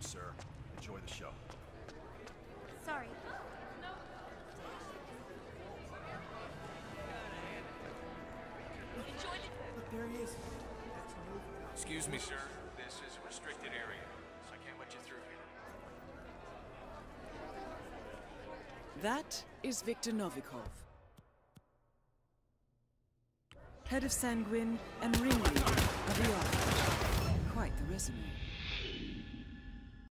sir. Enjoy the show. Sorry. Look, there he is. Excuse me, sir. This is a restricted area, so I can't let you through here. That is Victor Novikov, head of Sanguine and ringleader of the Army. Quite the resume.